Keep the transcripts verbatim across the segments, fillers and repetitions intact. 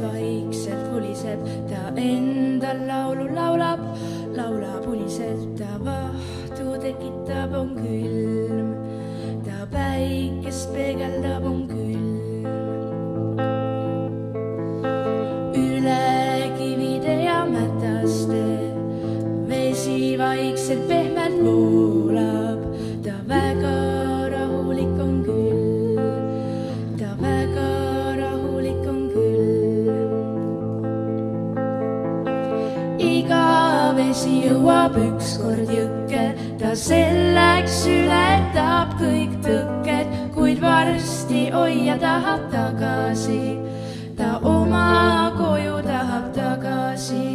vaikselt vuliseb, ta endal laulu laulab, laulab uniselt, ta vahtu tekitab, on külm, ta päikest peegeldab, on külm. Üle kivide ja mätaste vesi vaikselt pehmelt voolab, ta väga rahulik on küll, ta väga rahulik on küll. Iga vesi jõuab ükskord jõkke, ta selleks ületab kõik tõkked, kuid varsti hoia tahab tagasi, ta oma koju tahab tagasi.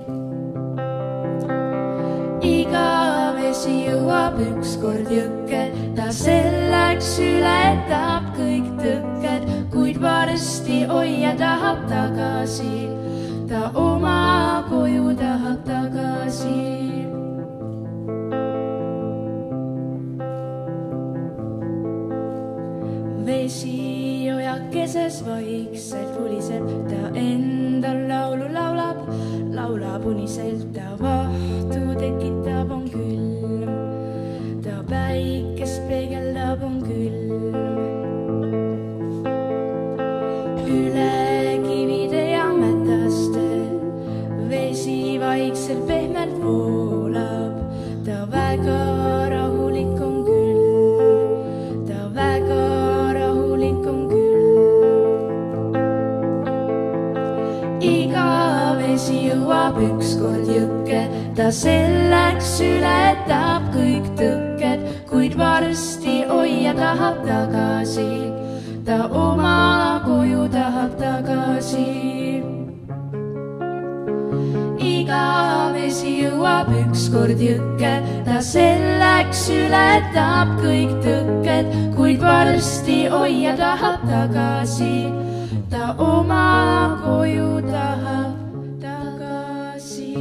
Iga vesi jõuab ükskord jõkke, ta selleks ületab kõik tõkked, kuid varsti hoia tahab tagasi, ta oma koju tahab tagasi. Vesi ojakeses vaikselt vuliseb, ta endal laulu laulab, laulab uniselt, ta vahtu tekitab, on külm, ta päikest peegeldab, on külm. Üle kivide ja mätaste vesi vaikselt pehmelt voolab, ta väga rahulik on küll, ta väga rahulik on küll. Iga vesi jõuab ükskord jõkke, ta selleks ületab kõik tõkked, kuid varsti hoia tahab tagasi, ta oma koju tahab tagasi. Iga vesi jõuab ükskord jõkke, ta selleks ületab kõik tõkked, kuid varsti hoia tahab tagasi, ta oma koju tahab tagasi.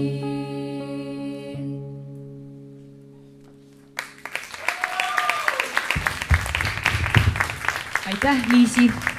Aitäh, Liisi!